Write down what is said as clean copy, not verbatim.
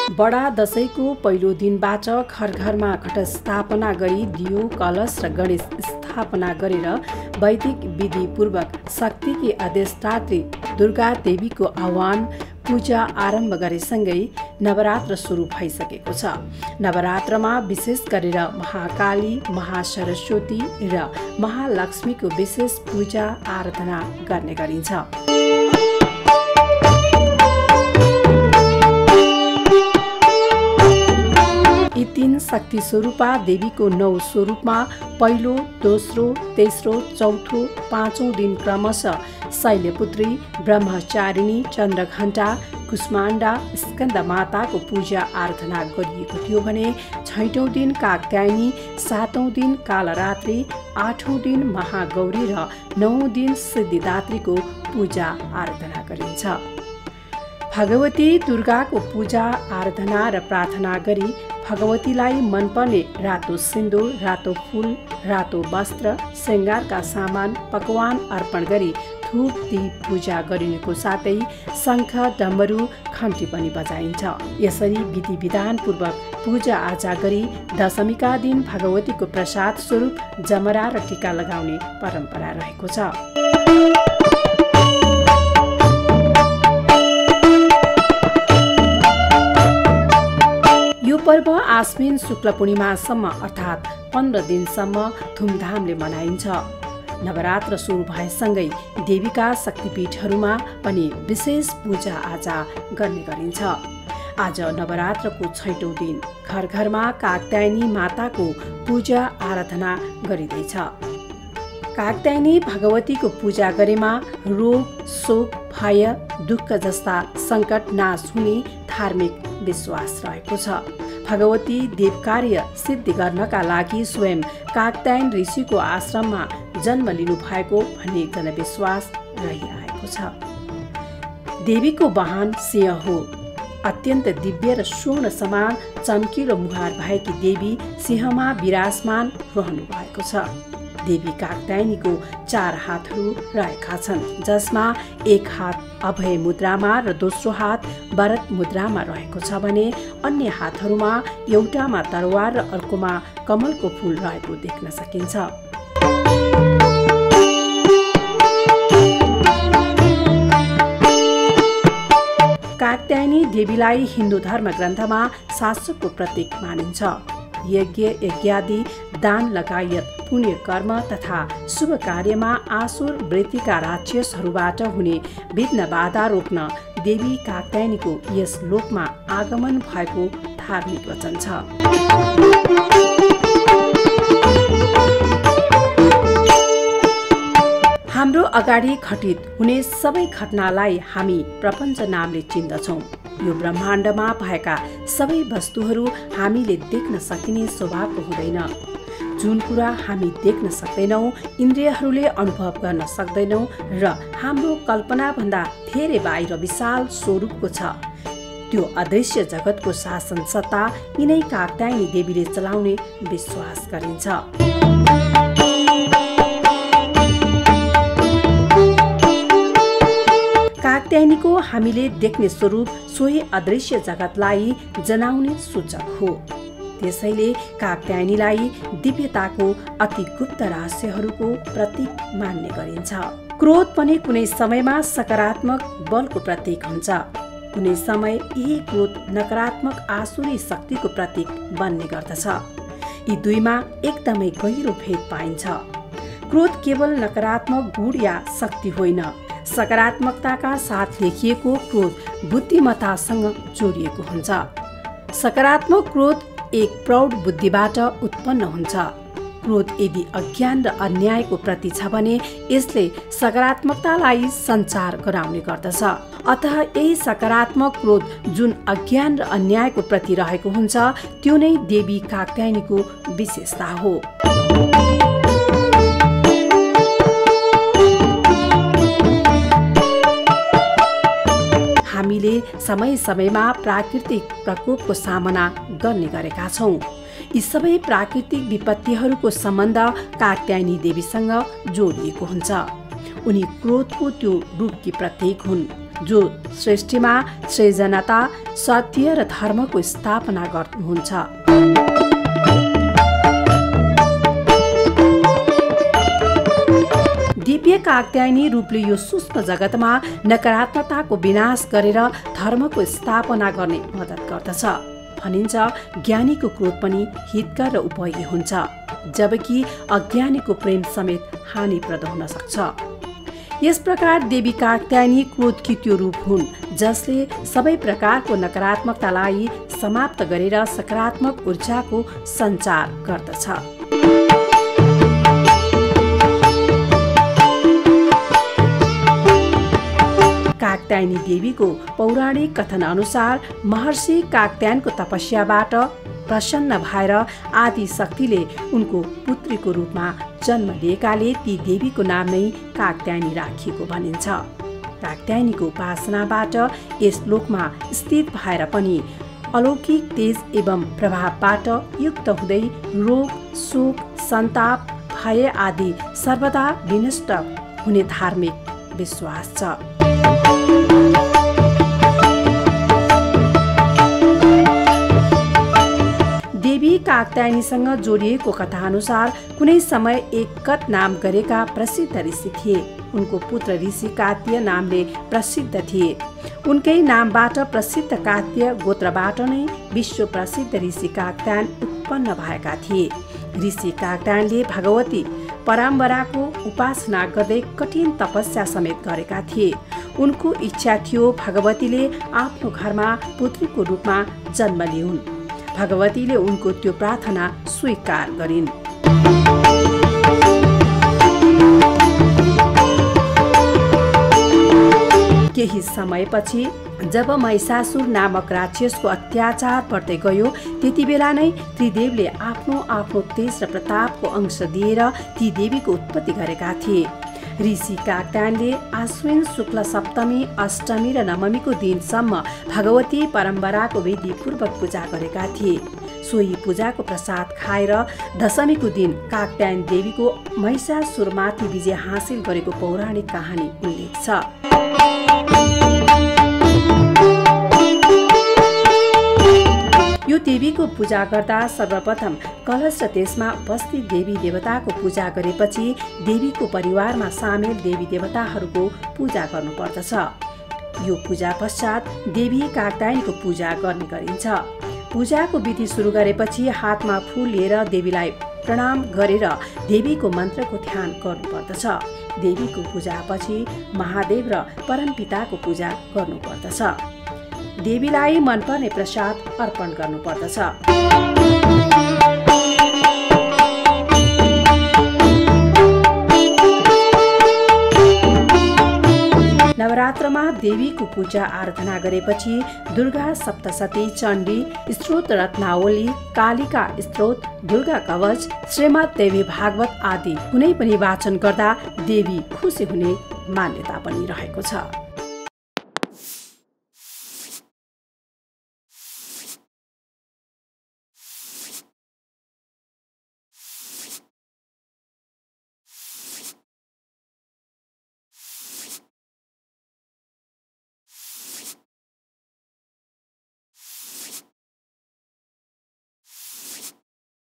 बडा दशैंको पहिलो दिनबाट घर घरमा घट स्थापना गरी दियो कलश र गणेश स्थापना गरेर वैदिक विधिपूर्वक शक्तिकी अधिष्ठात्री दुर्गा देवीको आह्वान पूजा आरम्भ गरेसँगै नवरात्र सुरु भइसकेको छ। नवरात्रमा विशेष गरेर महाकाली, महासरस्वती र महालक्ष्मीको विशेष पूजा आराधना गर्ने गरिन्छ। यी तीन शक्ति स्वरूपा देवीको 9 स्वरूपमा पहिलो, दोस्रो, तेस्रो, चौथो, पाँचौं दिन क्रमशः शैलपुत्री, ब्रह्मचारिणी, चन्द्रघण्टा, कुष्माण्डा, स्कन्द माताको पूजा आराधना गरिएको थियो भने 6औं दिन कात्यायनी, 7औं दिन कालरात्रि, 8औं दिन महागौरी र 9औं दिन सिद्धिदात्रीको पूजा आराधना गरिन्छ। भगवती दुर्गाको पूजा आराधना र प्रार्थना गरी भगवतीलाई मनपर्ने रातो सिन्दूर, रातो फूल, रातो वस्त्र, श्रृङ्गारका सामान, पकवान अर्पण गरी धूप दीप पूजा गरिनुको साथै शङ्ख, डमरू, खम्टी पनि बजाइन्छ। यसरी विधि विधान पूर्वक पूजा आजा गरी दशमीका दिन भगवतीको प्रसाद स्वरूप जमरा र टीका लगाउने परम्परा रहेको छ। यो पर्व आश्विन शुक्ल पूर्णिमासम्म अर्थात् 15 दिनसम्म धुमधामले मनाइन्छ। नवरात्र सुरु भएसँगै देवीका शक्तिपीठहरूमा पनि विशेष पूजा आजा गर्ने गरिन्छ। आज नवरात्रको 6औं दिन घर घरमा कात्यायनी माताको पूजा आराधना गरिँदैछ। कात्यायनी भगवतीको पूजा गरेमा रोग, शोक, भय, दुःख जस्ता सङ्कट नाश हुने धार्मिक विश्वास रहेको छ। भगवती देवकार्य सिद्धि गर्नका लागि स्वयं कात्यायन ऋषिको आश्रममा जन्म लिनु भएको भन्ने जनविश्वास रहिआएको छ। देवीको वाहन सिंह हो। अत्यन्त दिव्य र स्वर्ण समान चम्किलो मुहार भएकी देवी सिंहमा विराजमान रहनु भएको छ। देवी कात्यायनीको 4 हातहरू रहेका छन्, जसमा एक हात अभय मुद्रामा र दोस्रो हात वरद मुद्रामा रहेको छ भने अन्य हातहरूमा एउटामा तरवार र अर्कोमा कमलको फूल रहेको देख्न सकिन्छ। कात्यायनी देवीलाई हिन्दू धर्म ग्रन्थमा शाश्वतको प्रतीक मानिन्छ। यज्ञ, यज्ञादि, दान लगायत पुण्य कर्म तथा शुभ कार्यमा आसुर वृत्तिका राक्षसहरूबाट हुने विघ्न बाधा रोक्न देवी कात्यायनीको यस लोकमा आगमन भएको धार्मिक वचन छ। हाम्रो अगाडि घटित हुने सबै घटनालाई हामी प्रपञ्च नामले चिन्दछौँ। यो ब्रह्माण्डमा भएका सबै वस्तुहरू हामीले देख्न सकिने स्वभावको हुँदैन। जुन कुरा हामी देख्न सक्दैनौँ, इन्द्रियहरूले अनुभव गर्न सक्दैनौँ र हाम्रो कल्पनाभन्दा धेरै बाहिर विशाल स्वरूपको छ, त्यो अदृश्य जगतको शासन सत्ता यिनै कात्यायनी देवीले चलाउने विश्वास गरिन्छ। कात्यायनीको हामीले देख्ने स्वरूप सोही अदृश्य जगतलाई जनाउने सूचक हो। त्यसैले कात्यायनीलाई दिव्यताको अति गुप्त रहस्यहरूको प्रतीक मान्ने गरिन्छ। क्रोध पनि कुनै समयमा सकारात्मक बलको प्रतीक हुन्छ, कुनै समय यही क्रोध नकारात्मक आसुरी शक्तिको प्रतीक बन्ने गर्दछ। यी दुईमा एकदमै गहिरो भेद पाइन्छ। क्रोध केवल नकारात्मक गुण या शक्ति होइन, सकारात्मकताका साथ देखिएको क्रोध बुद्धिमत्तासँग जोडिएको हुन्छ। सकारात्मक क्रोध एक प्रौढ बुद्धिबाट उत्पन्न हुन्छ। क्रोध यदि अज्ञान र अन्यायको प्रति छ भने यसले सकारात्मकतालाई सञ्चार गराउने गर्दछ। अतः यही सकारात्मक क्रोध जुन अज्ञान र अन्यायको प्रति रहेको हुन्छ, त्यो नै देवी कात्यायनीको विशेषता हो। हामीले समय समयमा प्राकृतिक प्रकोपको सामना गर्ने गरेका छौँ। यी सबै प्राकृतिक विपत्तिहरूको सम्बन्ध कात्यायनी देवीसँग जोडिएको हुन्छ। उनी क्रोधको त्यो रूपकी प्रतीक हुन्। जो सृष्टिमा सृजनता, सत्य र धर्मको स्थापना गर्नुहुन्छ। दिव्य कात्यायनी रूपले यो सूक्ष्म जगतमा नकारात्मकताको विनाश गरेर धर्मको स्थापना गर्ने मद्दत गर्दछ। भनिन्छ ज्ञानीको क्रोध पनि हितकर र उपयोगी हुन्छ, जबकि अज्ञानीको प्रेम समेत हानिप्रद हुन सक्छ। यस प्रकार देवी कात्यायनी क्रोधकी त्यो रूप हुन् जसले सबै प्रकारको नकारात्मकतालाई समाप्त गरेर सकारात्मक ऊर्जाको सञ्चार गर्दछ। कात्यायनी देवीको पौराणिक कथन अनुसार महर्षि कात्यायनको तपस्याबाट प्रसन्न भएर आदि शक्तिले उनको पुत्रीको रूपमा जन्म लिएकाले ती देवीको नाम नै कात्यायनी राखिएको भनिन्छ। कात्यायनीको उपासनाबाट यस लोकमा स्थित भएर पनि अलौकिक तेज एवं प्रभावबाट युक्त हुँदै रोग, शोक, सन्ताप, भय आदि सर्वदा विनष्ट हुने धार्मिक विश्वास छ। देवी कात्यायनीसँग जोडिएको कथा अनुसार कुनै समय एककत नाम गरेका प्रसिद्ध ऋषि थिए। उनको पुत्र ऋषि कात्य नामले प्रसिद्ध थिए। उनकै नामबाट प्रसिद्ध कात्य गोत्रबाट नै विश्व प्रसिद्ध ऋषि कात्यायन उत्पन्न भएका थिए। ऋषि कात्यायनले भगवती पराम्बराको उपासना गर्दै कठिन तपस्या समेत गरेका थिए। उनको इच्छा थियो भगवतीले आफ्नो घरमा पुत्रीको रूपमा जन्म लिउन्। भगवतीले उनको त्यो प्रार्थना स्वीकार गरिन्। केही समयपछि जब महिषासुर नामक राक्षसको अत्याचार बढ्दै गयो, त्यति बेला नै त्रिदेवले आफ्नो आफ्नो तेज र प्रतापको अंश दिएर ती देवीको उत्पत्ति गरेका थिए। ऋषि कात्यायनले आश्विन शुक्ल सप्तमी, अष्टमी र नवमीको दिनसम्म भगवती परम्पराको विधिपूर्वक पूजा गरेका थिए। सोही पूजाको प्रसाद खाएर दशमीको दिन कात्यायन देवीको महिषासुरमाथि विजय हासिल गरेको पौराणिक कहानी उल्लेख छ। यो देवीको पूजा गर्दा सर्वप्रथम कलश र त्यसमा उपस्थित देवी देवताको पूजा गरेपछि देवीको परिवारमा सामेल देवी देवताहरूको पूजा गर्नुपर्दछ। यो पूजा पश्चात देवी कात्यायनीको पूजा गर्ने गरिन्छ। पूजाको विधि सुरु गरेपछि हातमा फूल लिएर देवीलाई प्रणाम गरेर देवीको मन्त्रको ध्यान गर्नुपर्दछ। देवीको पूजापछि महादेव र परमपिताको पूजा गर्नुपर्दछ। देवीलाई मनपर्ने प्रसाद अर्पण गर्नुपर्दछ। नवरात्रमा देवीको पूजा आराधना गरेपछि दुर्गा सप्तशती, चण्डी स्तोत्र, रत्नावली, कालिका स्तोत्र, दुर्गा कवच, श्रीमद् देवी भागवत आदि कुनै पनि वाचन गर्दा देवी खुसी हुने मान्यता पनि रहेको छ।